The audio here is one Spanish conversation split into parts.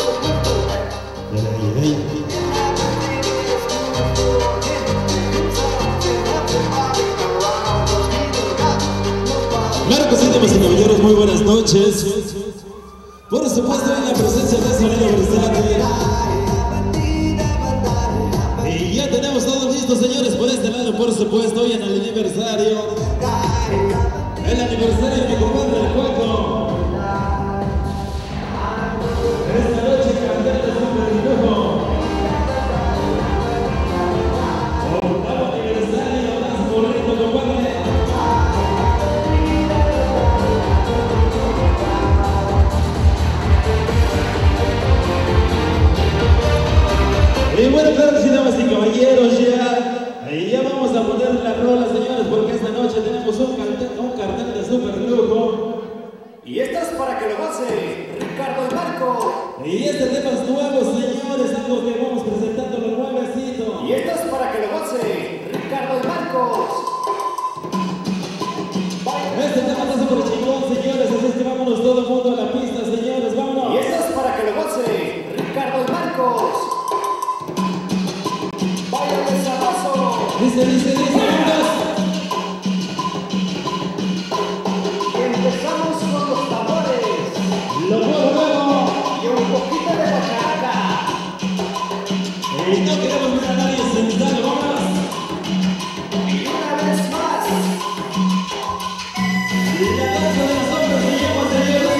Claro que sí, damas y caballeros, muy buenas noches. Por supuesto, en la presencia de Sonido Versátil. Y ya tenemos todos listos, señores, por este lado, por supuesto, hoy en el aniversario. El aniversario de mi compadre, el Cueco. Esta noche, cartel de superlujo. Octavo aniversario, más bonito, compadre. Y bueno, claro que sí, damas y caballeros, ya vamos a poner la rola, señores, porque esta noche tenemos un cartel de super lujo. Y esto es para que lo goce Ricardo y Marco. Y este tema es nuevo, señores, algo que vamos presentando lo nuevecito. Y esto es para que lo goce Ricardo y Marcos. Este tema está súper chingón, señores, así es que vámonos todo el mundo a la pista, señores, vámonos. Y esto es para que lo goce Ricardo y Marcos. Váyale sabroso. Dice, vámonos. Y empezamos con los tambores. Lo nuevo. Y un poquito de bachata. Y no queremos ver a nadie sentado, vámonos. Y una vez más. La danza de los hombres se llama, señores.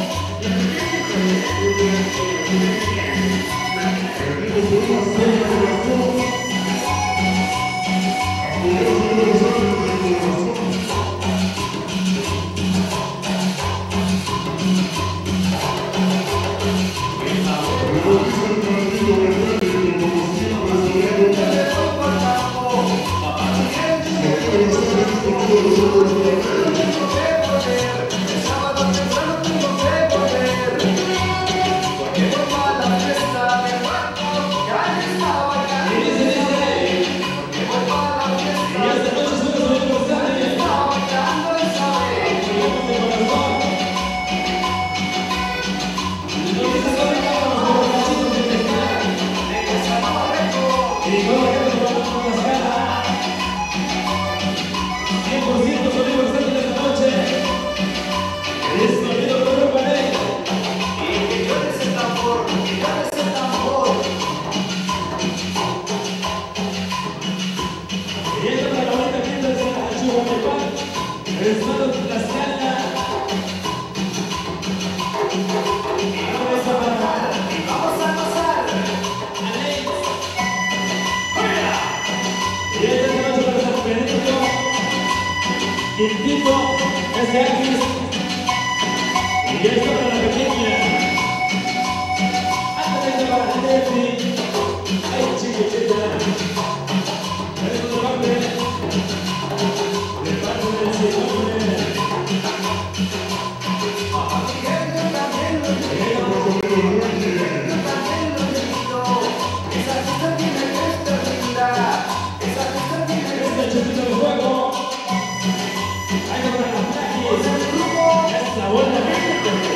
Quintito, ese Ángel, y esto para la pequeña. Ándale para la Nelly. Ay, chiquitita. Esto de parte del señor. Papá Miguel, yo también lo digo. Yo también lo digo. Esa fiesta tiene que estar linda. Esa fiesta tiene que estar Este chupito de fuego. Ahí para las plaques. Esta buena vida.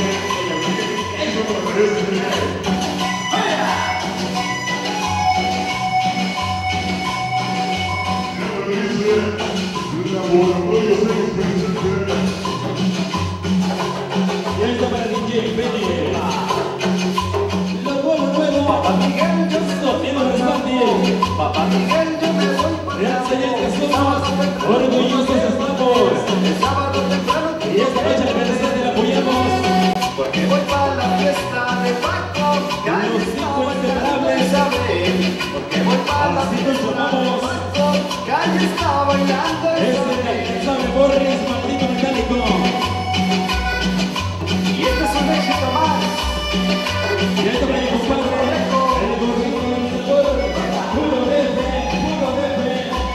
Y esto para DJ Benny. Lo nuevo. Papá Miguel, yo me voy Sonido Versátil. Papá Miguel, yo me voy por Real señal que somos, orgullosos estamos. el sábado temprano Y esta noche la carretera te la apoyamos. porque voy para la fiesta de Paco. Los cinco inseparables. Porque voy para la Así nos fiesta de llamamos. Paco. Calle está bailando y Este sabe. sabe Borges, maldito metálico. Y este es un éxito más. Y esto para mi compadre, el gordito del sector. Puro DF, puro DF.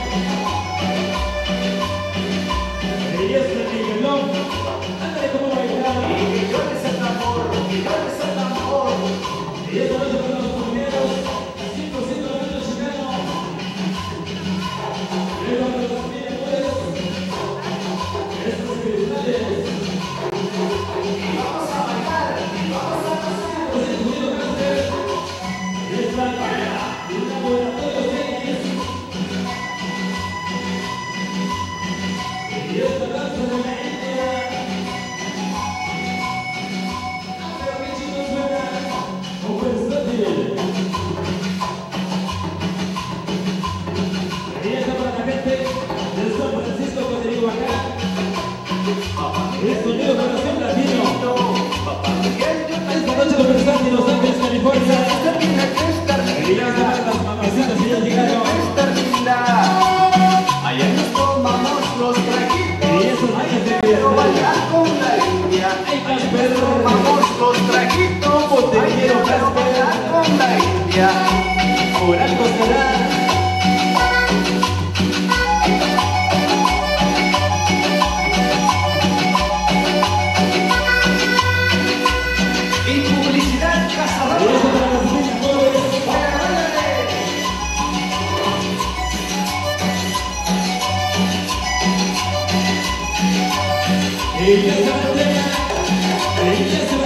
Y este Miguelón. Ándale como bailar. Y yo les el tambor, y yo les el tambor. Y esta noche para los pulgueros, 100% de los chicanos. Y esto para los miembros, estos cristales. Y vamos a bailar, y vamos a gozar. de Sandy, Los Ángeles, California. Esta tiene que estar Y ya se linda. van las mamacitas y ya llegaron. Tiene que estar linda. Allá nos tomamos los traguitos. Y eso no hay que Quiero bailar con la India. Ay, Casper. Tomamos los traguitos. Ay, quiero bailar con la India. Por algo será. Y publicidad Y cazadora. eso para las mejores. Y ya se voltea. Y ya se